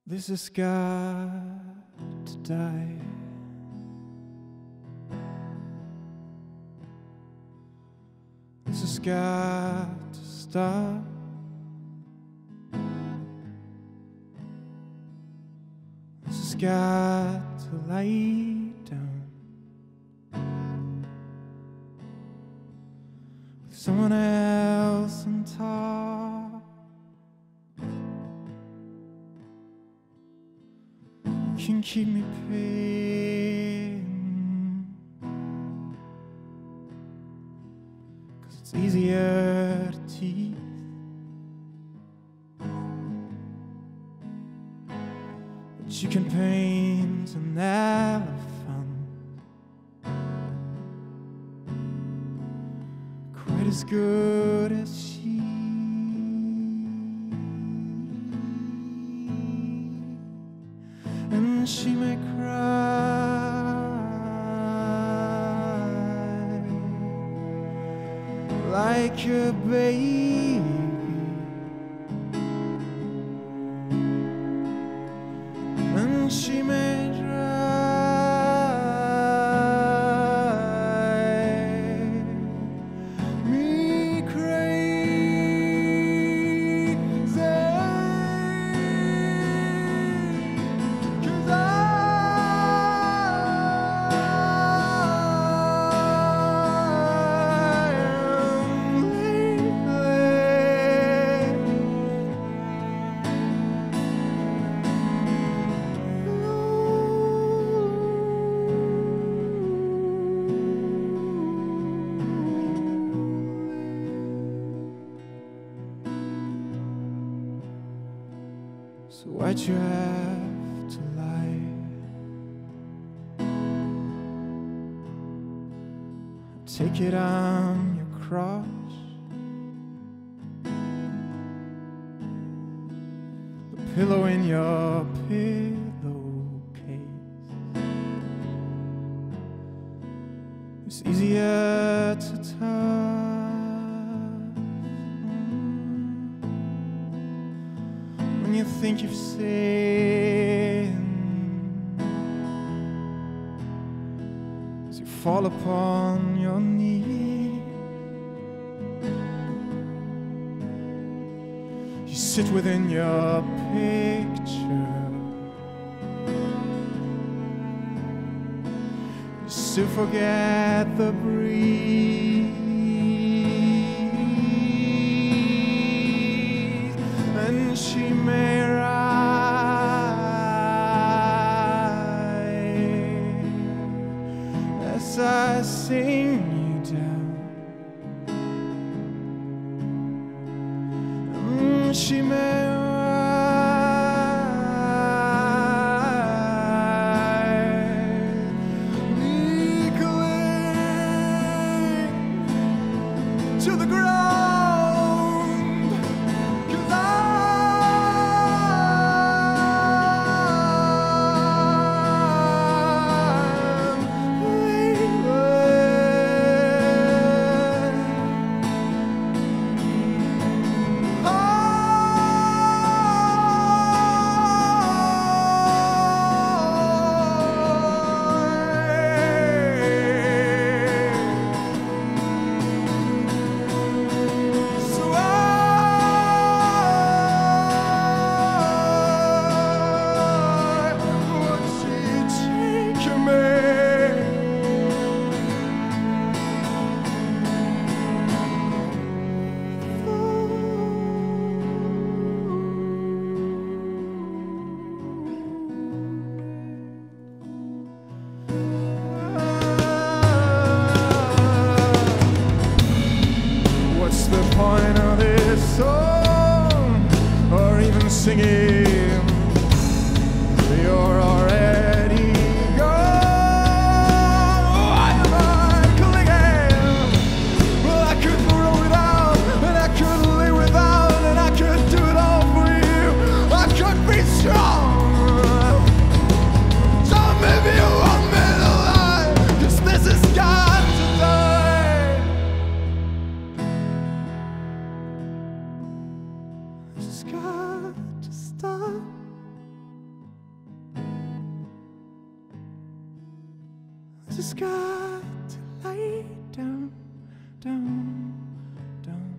This has got to die. This has got to stop. This has got to lie down with someone else on top. Can keep me paying, 'cause it's easier to tease. But you can paint an elephant quite as good as she. And she may cry like a baby, and she may drive me crazy, 'cause so why'd you have to lie? Take it on your cross, the pillow in your pillowcase is easier to touch when you think you've sinned. As you fall upon your knees, you sit within your picture, you still forget the breeze, and she may rise as I sing you down. She may rise, me cling to the ground, 'cause I'm leaving. just got to lay down, down, down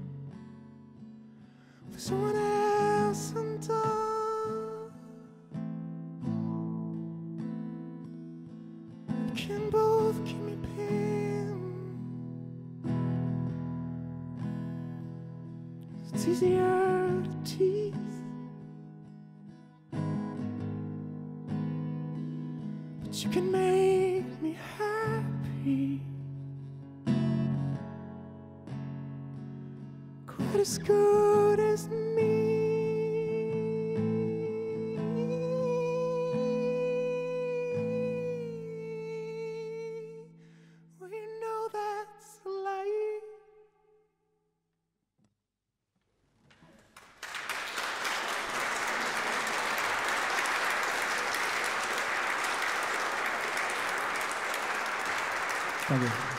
with someone else undone. We can both keep me pinned. It's easier to tease, but you can make me happy quite as good as me. Well, you know that's a lie. Danke.